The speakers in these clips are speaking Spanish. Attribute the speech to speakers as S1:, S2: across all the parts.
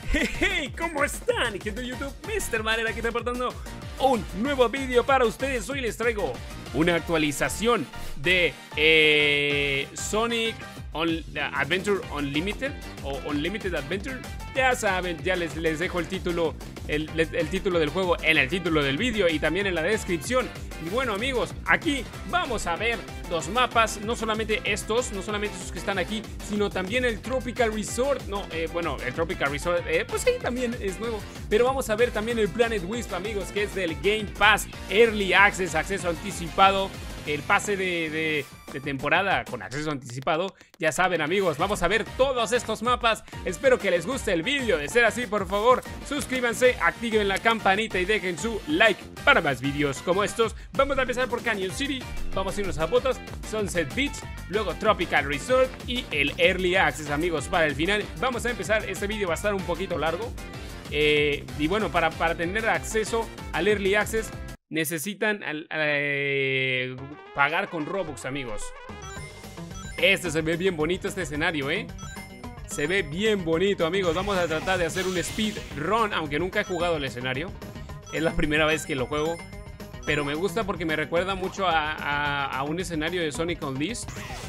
S1: Hey, ¿cómo están? Gente de YouTube, Mr. Marera aquí reportando un nuevo vídeo para ustedes. Hoy les traigo una actualización de Sonic Adventure Unlimited o Unlimited Adventure. Ya saben, ya les dejo el título, el título del juego en el título del vídeo y también en la descripción. Y bueno, amigos, aquí vamos a ver los mapas, no solamente estos que están aquí, sino también el Tropical Resort. Bueno, el Tropical Resort, pues sí, también es nuevo. Pero vamos a ver también el Planet Wisp, amigos, que es del Game Pass Early Access, acceso anticipado. El pase de temporada con acceso anticipado. Ya saben, amigos, vamos a ver todos estos mapas. Espero que les guste el vídeo. De ser así, por favor, suscríbanse, activen la campanita y dejen su like para más vídeos como estos. Vamos a empezar por Canyon City. Vamos a irnos a fotos, Sunset Beach, luego Tropical Resort y el Early Access, amigos, para el final. Vamos a empezar, este vídeo va a estar un poquito largo. Y bueno, para tener acceso al Early Access necesitan pagar con Robux, amigos. Se ve bien bonito este escenario, se ve bien bonito, amigos. Vamos a tratar de hacer un speed run, aunque nunca he jugado el escenario. Es la primera vez que lo juego, pero me gusta porque me recuerda mucho a un escenario de Sonic Unleashed.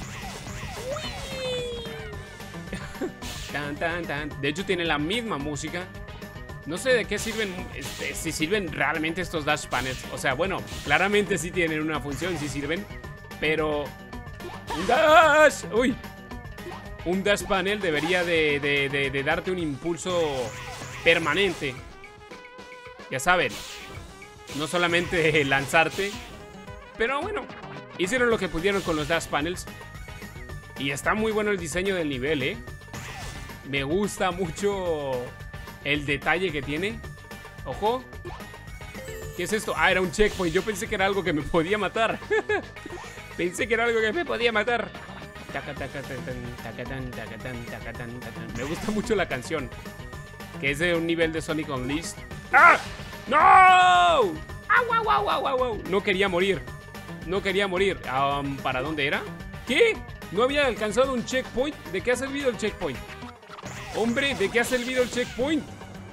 S1: De hecho tiene la misma música. No sé de qué sirven, si sirven realmente estos dash panels. O sea, bueno, claramente sí tienen una función, sí sirven. Pero un dash, un dash panel debería de darte un impulso permanente. Ya saben, no solamente lanzarte. Pero bueno, hicieron lo que pudieron con los dash panels. Y está muy bueno el diseño del nivel, Me gusta mucho el detalle que tiene. Ojo. ¿Qué es esto? Ah, era un checkpoint. Yo pensé que era algo que me podía matar. Pensé que era algo que me podía matar. Me gusta mucho la canción, que es de un nivel de Sonic Unleashed. ¡Ah! ¡No! ¡Au, au, au, au, au, au! No quería morir. No quería morir. ¿Para dónde era? ¿Qué? ¿No había alcanzado un checkpoint? ¿De qué ha servido el checkpoint? Hombre, ¿de qué ha servido el checkpoint?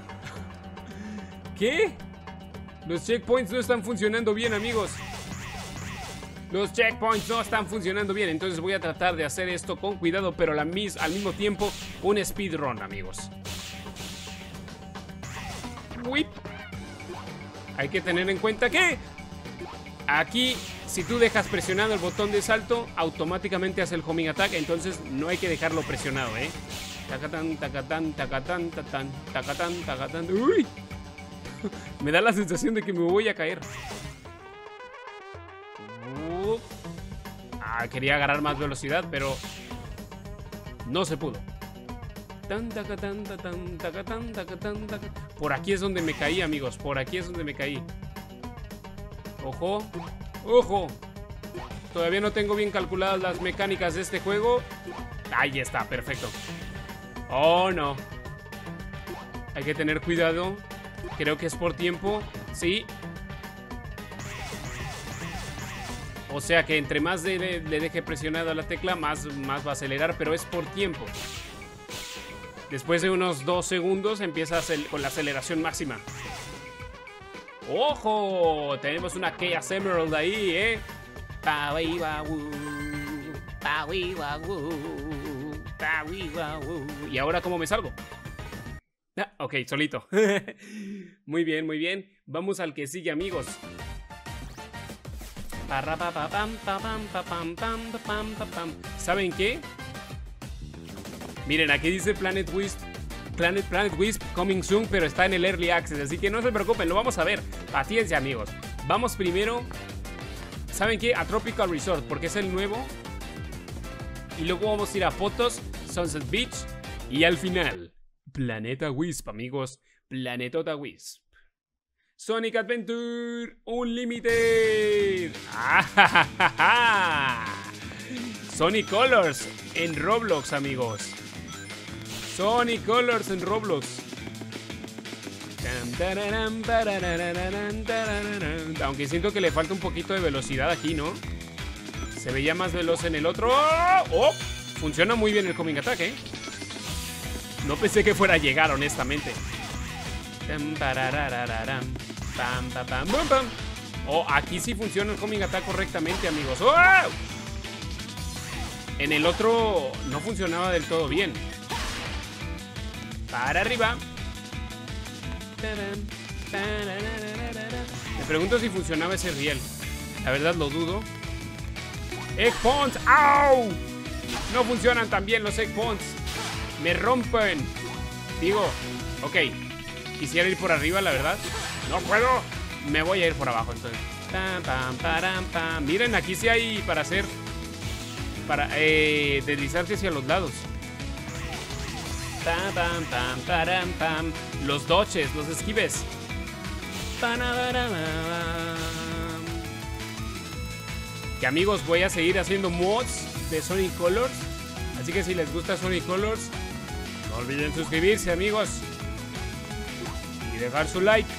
S1: ¿Qué? Los checkpoints no están funcionando bien, amigos. Los checkpoints no están funcionando bien. Entonces voy a tratar de hacer esto con cuidado, pero al mismo tiempo un speedrun, amigos. Uy. Hay que tener en cuenta que aquí, si tú dejas presionado el botón de salto, automáticamente hace el homing attack. Entonces no hay que dejarlo presionado, Tacatán, tacatán, tacatán, tacatán, tacatán, tacatán. ¡Uy! Me da la sensación de que me voy a caer. Quería agarrar más velocidad, pero no se pudo. Por aquí es donde me caí, amigos. Por aquí es donde me caí. Ojo, ojo. Todavía no tengo bien calculadas las mecánicas de este juego. Ahí está, perfecto. Oh, no. Hay que tener cuidado. Creo que es por tiempo. Sí. O sea que entre más le deje presionada la tecla, más va a acelerar, pero es por tiempo. Después de unos 2 segundos empieza con la aceleración máxima. ¡Ojo! Tenemos una Chaos Emerald ahí, ¿Y ahora cómo me salgo? Ok, solito. Muy bien, muy bien. Vamos al que sigue, amigos. ¿Saben qué? Miren, aquí dice Planet Wisp coming soon, pero está en el Early Access, así que no se preocupen, lo vamos a ver. Paciencia, amigos. Vamos primero, ¿saben qué? A Tropical Resort, porque es el nuevo. Y luego vamos a ir a fotos, Sunset Beach. Y al final, Planeta Wisp, amigos. Planetota Wisp. Sonic Adventure Unlimited. Sonic Colors en Roblox, amigos. Sonic Colors en Roblox. Aunque siento que le falta un poquito de velocidad aquí, ¿no? Se veía más veloz en el otro. ¡Oh! Funciona muy bien el homing attack, No pensé que fuera a llegar, honestamente. Oh, aquí sí funciona el Homing Attack correctamente, amigos. ¡Oh! En el otro no funcionaba del todo bien. Para arriba. Me pregunto si funcionaba ese riel. La verdad lo dudo. Egg Ponds. ¡Au! No funcionan tan bien los Egg Ponds. Me rompen. Digo, ok. Quisiera ir por arriba, la verdad. No puedo. Me voy a ir por abajo entonces. Miren, aquí sí hay para hacer. Para deslizarse hacia los lados. Los dodges, los esquives. Que amigos, voy a seguir haciendo mods de Sonic Colors. Así que si les gusta Sonic Colors, no olviden suscribirse, amigos. Y dejar su like.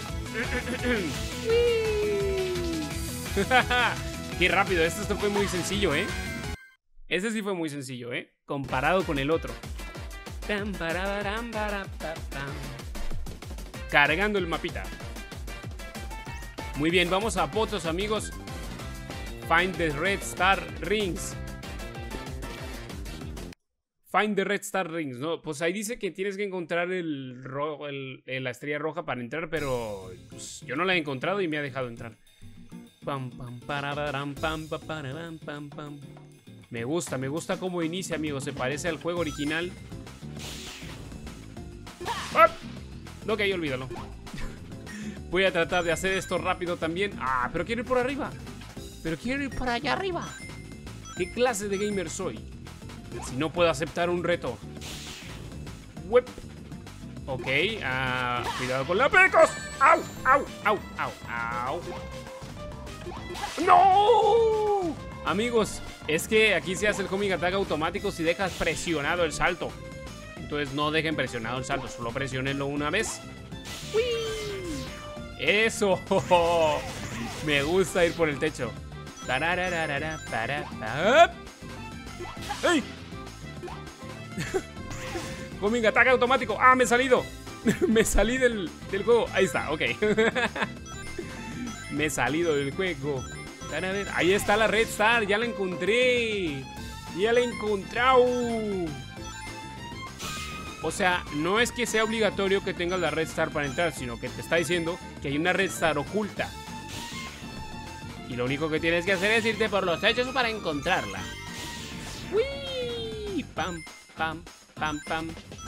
S1: Qué rápido, esto fue muy sencillo, ¿eh? Ese sí fue muy sencillo, ¿eh? Comparado con el otro. Cargando el mapita. Muy bien, vamos a fotos, amigos. Find the Red Star Rings. Find the Red Star Rings, ¿no? Pues ahí dice que tienes que encontrar la estrella roja para entrar, pero pues, yo no la he encontrado y me ha dejado entrar. Me gusta cómo inicia, amigos. Se parece al juego original. ¡Ah! Ok, olvídalo. Voy a tratar de hacer esto rápido también. Ah, pero quiero ir por arriba. Pero quiero ir por allá arriba. ¿Qué clase de gamer soy? Si no puedo aceptar un reto. Whip. Ok, cuidado con la pecos. ¡Au! ¡Au! ¡Au! ¡Au! ¡Au! ¡No! Amigos, es que aquí se hace el Homing Attack automático si dejas presionado el salto. Entonces no dejen presionado el salto, solo presionenlo una vez. ¡Uy! ¡Eso! Me gusta ir por el techo. ¡Ey! Homing Attack automático. ¡Ah, me he salido! Me salí del juego. Ahí está, ok. Me he salido del juego. Ahí está la Red Star. Ya la encontré. Ya la he encontrado. O sea, no es que sea obligatorio que tengas la Red Star para entrar, sino que te está diciendo que hay una Red Star oculta. Y lo único que tienes que hacer es irte por los techos para encontrarla. ¡Uy! ¡Pam! ¡Pam! ¡Pam! ¡Pam!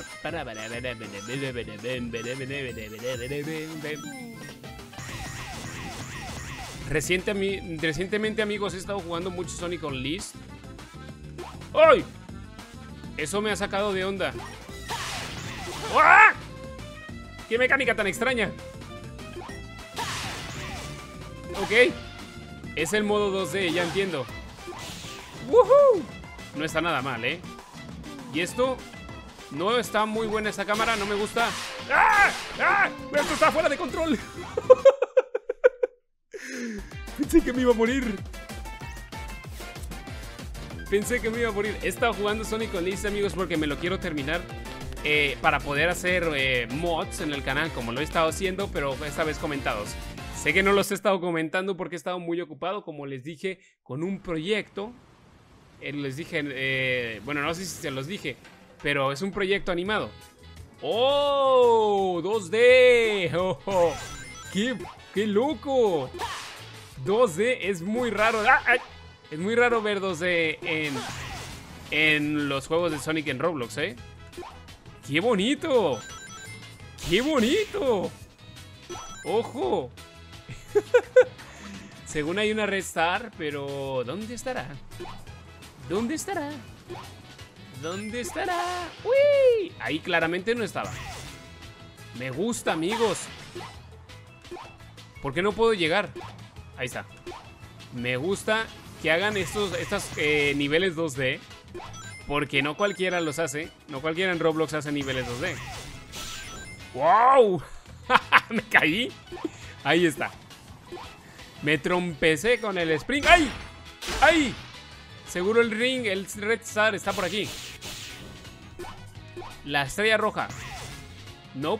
S1: Recientemente, amigos, he estado jugando mucho Sonic Unleashed. ¡Ay! Eso me ha sacado de onda. ¡Ah! ¡Qué mecánica tan extraña! Ok. Es el modo 2D, ya entiendo. ¡Woohoo! No está nada mal, ¿eh? Y esto... No está muy buena esta cámara, no me gusta. ¡Ah! ¡Ah! ¡Esto está fuera de control! Pensé que me iba a morir. He estado jugando Sonic Unleashed, amigos, porque me lo quiero terminar para poder hacer mods en el canal, como lo he estado haciendo, pero esta vez comentados. Sé que no los he estado comentando porque he estado muy ocupado, como les dije, con un proyecto. Les dije, bueno, no sé si se los dije, pero es un proyecto animado. ¡Oh! 2D. ¡Oh! ¡Qué loco! 2D es muy raro. ¡Ah! Es muy raro ver 2D en los juegos de Sonic en Roblox, ¿eh? ¡Qué bonito! ¡Qué bonito! ¡Ojo! Según hay una Red Star, pero ¿dónde estará? ¿Dónde estará? ¿Dónde estará? ¡Uy! Ahí claramente no estaba. Me gusta, amigos. ¿Por qué no puedo llegar? Ahí está. Me gusta que hagan estos niveles 2D, porque no cualquiera los hace. No cualquiera en Roblox hace niveles 2D. ¡Wow! Me caí. Ahí está. Me trompecé con el Spring. ¡Ay! ¡Ay! Seguro el Red Star está por aquí. La estrella roja. Nope.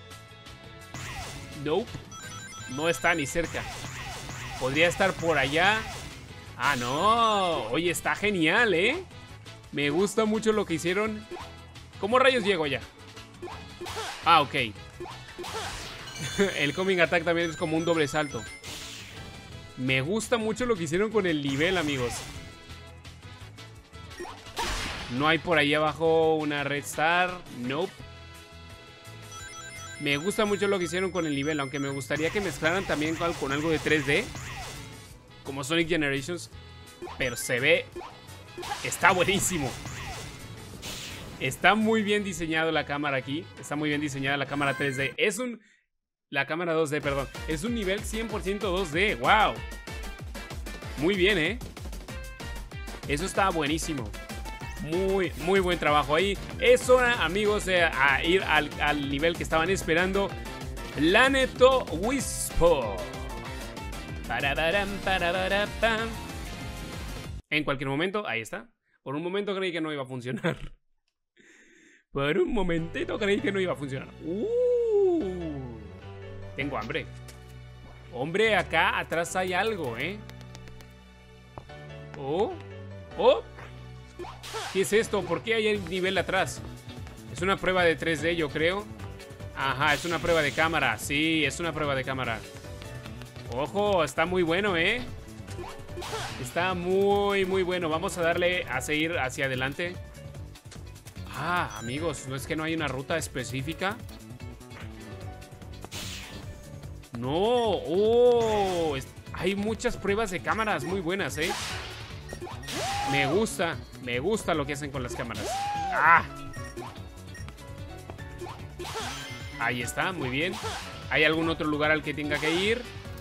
S1: Nope. No está ni cerca. Podría estar por allá. Ah, no. Oye, está genial, ¿eh? Me gusta mucho lo que hicieron. ¿Cómo rayos llego allá? Ah, ok. El Coming Attack también es como un doble salto. Me gusta mucho lo que hicieron con el nivel, amigos. No hay por ahí abajo una Red Star. Nope. Me gusta mucho lo que hicieron con el nivel, aunque me gustaría que mezclaran también con algo de 3D, como Sonic Generations. Pero se ve... Está buenísimo. Está muy bien diseñado la cámara aquí. Está muy bien diseñada la cámara 3D. Es un... La cámara 2D, perdón. Es un nivel 100% 2D. ¡Wow! Muy bien, ¿eh? Eso está buenísimo. Muy, muy buen trabajo ahí. Es hora, amigos, de ir al nivel que estaban esperando. Planeto Wispo. En cualquier momento, ahí está. Por un momento creí que no iba a funcionar. Por un momentito creí que no iba a funcionar. Tengo hambre. Hombre, acá atrás hay algo, ¿eh? Oh. ¿Qué es esto? ¿Por qué hay el nivel atrás? Es una prueba de 3D, yo creo. Ajá, es una prueba de cámara. Sí, es una prueba de cámara. Ojo, está muy bueno, ¿eh? Está muy, muy bueno. Vamos a darle a seguir hacia adelante. Ah, amigos, ¿no es que no hay una ruta específica? No. Oh, hay muchas pruebas de cámaras muy buenas, ¿eh? Me gusta lo que hacen con las cámaras. ¡Ah! Ahí está, muy bien. ¿Hay algún otro lugar al que tenga que ir?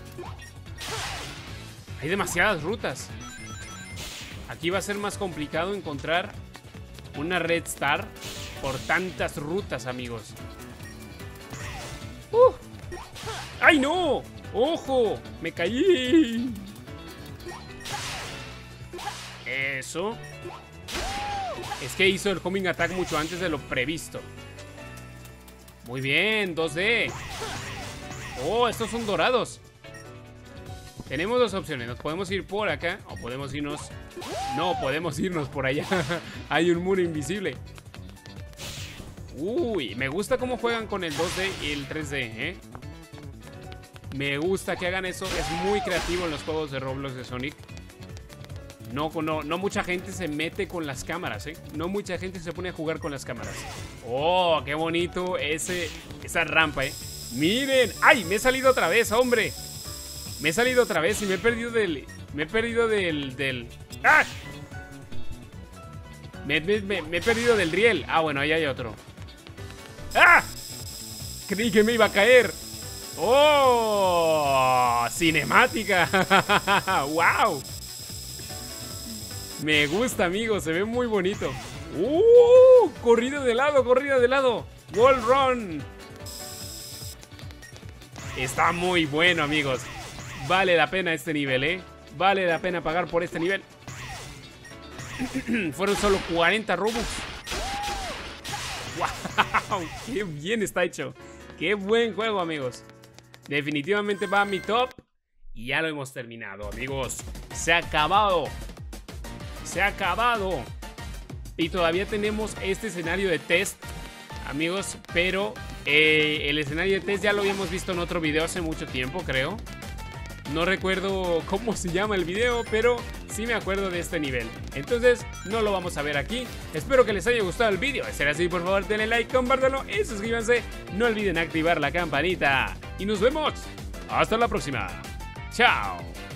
S1: Hay demasiadas rutas. Aquí va a ser más complicado encontrar una Red Star por tantas rutas, amigos. ¡Ay, no! ¡Ojo! ¡Me caí! Eso. Es que hizo el Coming Attack mucho antes de lo previsto. Muy bien, 2D. Oh, estos son dorados. Tenemos dos opciones. Nos podemos ir por acá o podemos irnos... No, podemos irnos por allá. Hay un muro invisible. Uy, me gusta cómo juegan con el 2D y el 3D, ¿eh? Me gusta que hagan eso. Es muy creativo en los juegos de Roblox de Sonic. No mucha gente se mete con las cámaras, ¿eh? No mucha gente se pone a jugar con las cámaras. Oh, qué bonito esa rampa, ¿eh? Miren. ¡Ay! Me he salido otra vez, hombre. Me he salido otra vez y me he perdido del... ¡Ah! Me he perdido del riel. Ah, bueno, ahí hay otro. ¡Ah! Creí que me iba a caer. ¡Oh! ¡Cinemática! ¡Wow! Me gusta, amigos. Se ve muy bonito. Corrida de lado, corrida de lado. Wall run. Está muy bueno, amigos. Vale la pena este nivel, ¿eh? Vale la pena pagar por este nivel. Fueron solo 40 Robux. ¡Wow! ¡Qué bien está hecho! ¡Qué buen juego, amigos! Definitivamente va a mi top. Y ya lo hemos terminado, amigos. Se ha acabado. Se ha acabado. Y todavía tenemos este escenario de test, amigos. Pero el escenario de test ya lo habíamos visto en otro video hace mucho tiempo, creo. No recuerdo cómo se llama el video, pero sí me acuerdo de este nivel. Entonces no lo vamos a ver aquí. Espero que les haya gustado el video. De ser así, por favor denle like, compártanlo y suscríbanse. No olviden activar la campanita. Y nos vemos hasta la próxima. Chao.